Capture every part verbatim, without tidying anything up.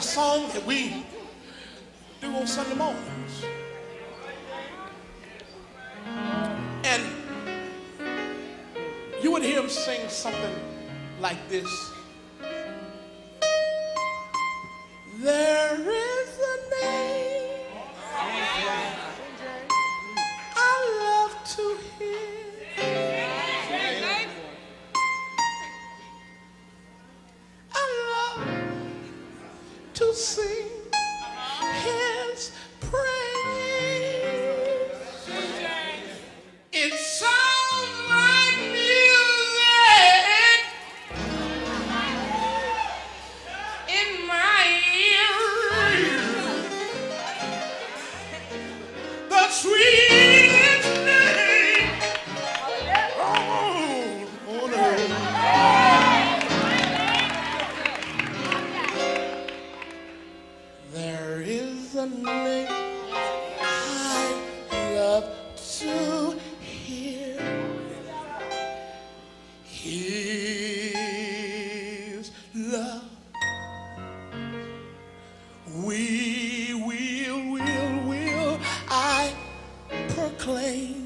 song that we do on Sunday mornings. And you would hear him sing something like this. There is a name I love to hear. I love to sing his praise. It sounds like music in my ears. The sweetest name on earth. There is a name I love to hear. His love. We will, will, will I proclaim.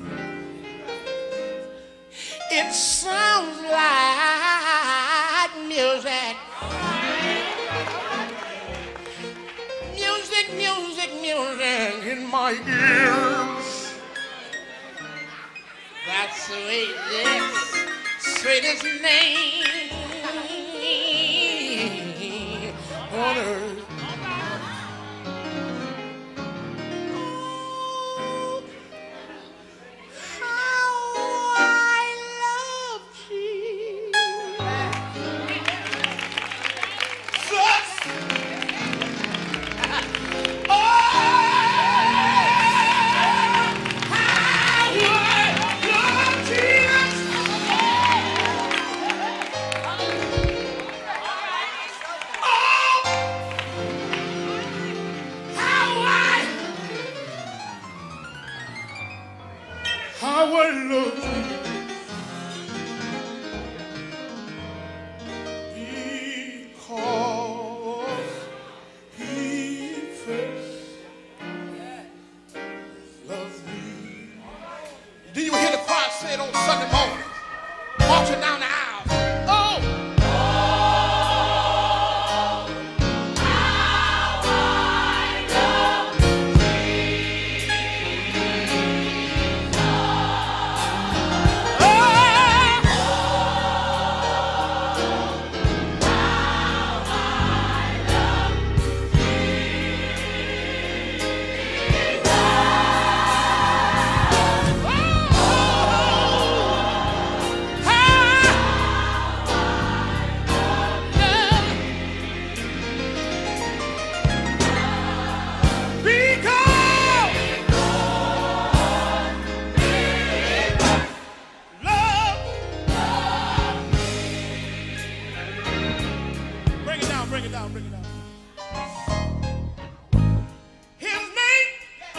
It sounds like music. Music, music, music in my ears. That's the sweetest, sweetest name on earth. Oh, how I love Jesus. Oh, how I love Jesus. Oh, how I, how I love Jesus. Because he first loves me. Do you hear the choir say it on Sunday morning? Marching down the aisle. Oh! Bring it down, bring it down, bring it down. His name,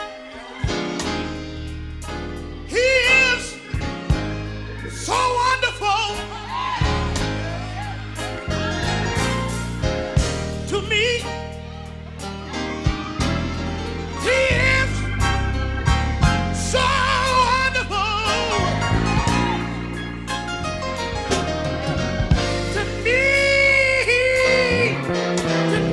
he is so wonderful to me. He is so wonderful to me. To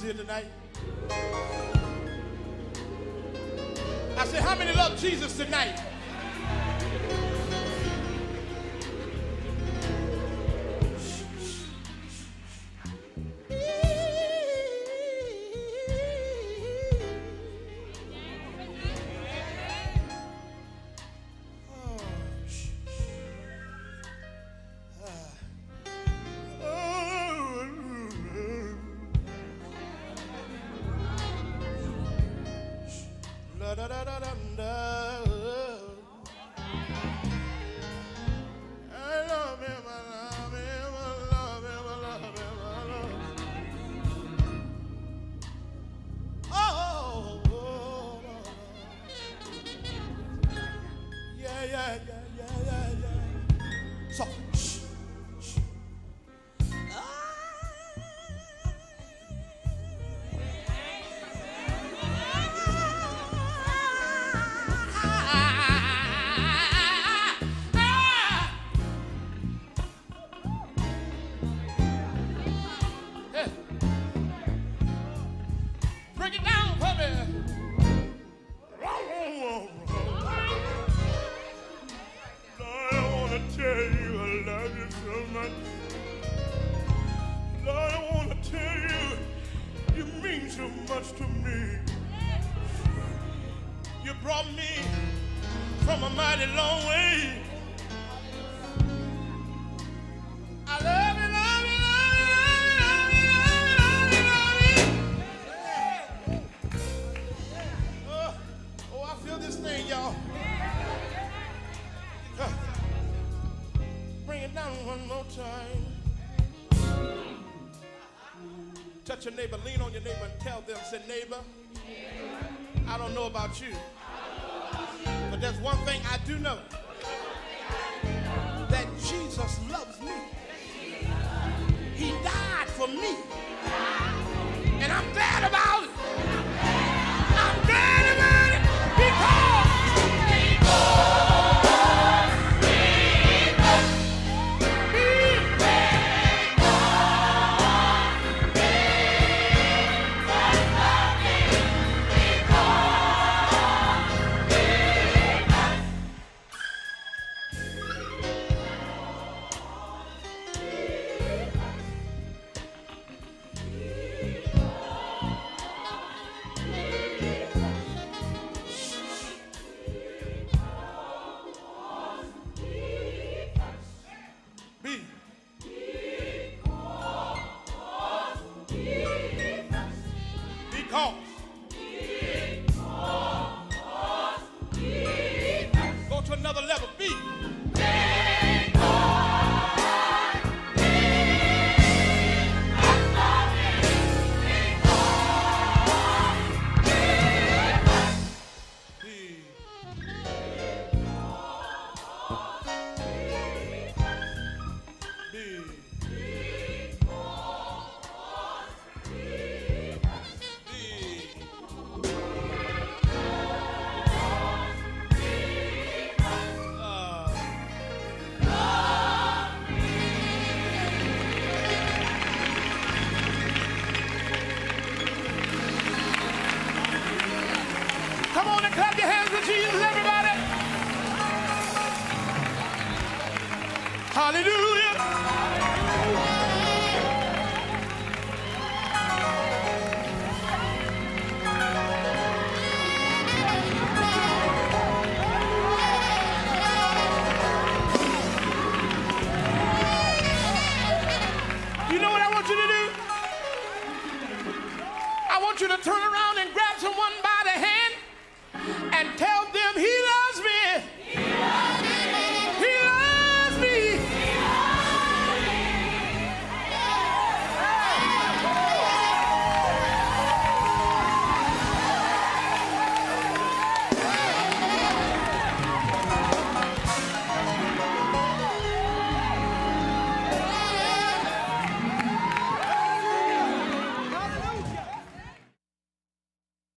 Jesus here tonight? I said, how many love Jesus tonight? Touch your neighbor, lean on your neighbor and tell them, say, neighbor, I don't know about you, but there's one thing I do know, that Jesus loves me. He died for me, and I'm glad about it. I'm glad about it because, because you to turn around and grab someone by the hand and tell